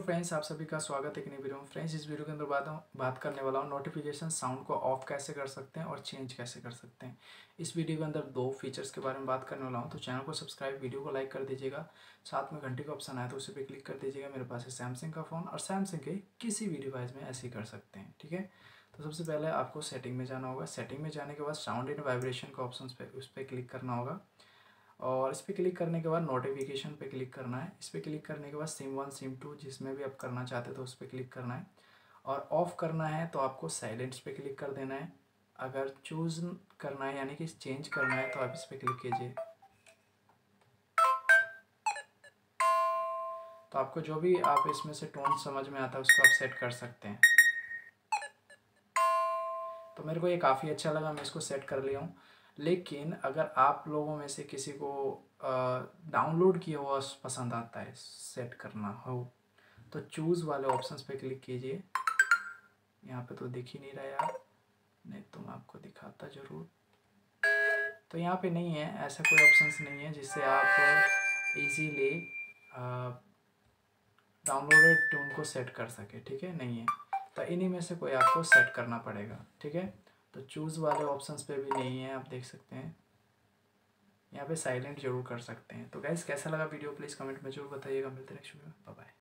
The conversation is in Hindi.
फ्रेंड्स, आप सभी का स्वागत है एक नई वीडियो में। फ्रेंड्स, इस वीडियो के अंदर बात करने वाला हूँ नोटिफिकेशन साउंड को ऑफ कैसे कर सकते हैं और चेंज कैसे कर सकते हैं। इस वीडियो के अंदर दो फीचर्स के बारे में बात करने वाला हूँ। तो चैनल को सब्सक्राइब, वीडियो को लाइक कर दीजिएगा, साथ में घंटी का ऑप्शन आया तो उसे भी क्लिक कर दीजिएगा। मेरे पास है सैमसंग का फ़ोन और सैमसंग के किसी भी डिवाइस में ऐसे ही कर सकते हैं, ठीक है। तो सबसे पहले आपको सेटिंग में जाना होगा। सेटिंग में जाने के बाद साउंड एंड वाइब्रेशन का ऑप्शन पे उस पर क्लिक करना होगा और इस पर क्लिक करने के बाद नोटिफिकेशन पे क्लिक करना है। इस पर क्लिक करने के बाद सिम 1 सिम 2 जिसमें भी आप करना चाहते हो तो उस पर क्लिक करना है और ऑफ़ करना है तो आपको साइलेंस पे क्लिक कर देना है। अगर चूज़ करना है यानी कि चेंज करना है तो आप इस पर क्लिक कीजिए। तो आपको जो भी आप इसमें से टोन समझ में आता है उसको आप सेट कर सकते हैं। तो मेरे को ये काफ़ी अच्छा लगा, मैं इसको सेट कर लिया हूँ। लेकिन अगर आप लोगों में से किसी को डाउनलोड किया हुआ पसंद आता है सेट करना हो तो चूज़ वाले ऑप्शंस पे क्लिक कीजिए। यहाँ पे तो दिख ही नहीं रहा यार, नहीं तो मैं आपको दिखाता ज़रूर। तो यहाँ पे नहीं है, ऐसा कोई ऑप्शंस नहीं है जिससे आप इजीली डाउनलोडेड टून को सेट कर सके, ठीक है, नहीं है। तो इन्हीं में से कोई आपको सेट करना पड़ेगा, ठीक है। तो चूज़ वाले ऑप्शंस पे भी नहीं है, आप देख सकते हैं। यहाँ पे साइलेंट जरूर कर सकते हैं। तो गाइस, कैसा लगा वीडियो प्लीज़ कमेंट में जरूर बताइएगा। मिलते हैं नेक्स्ट वीडियो में, बाय बाय।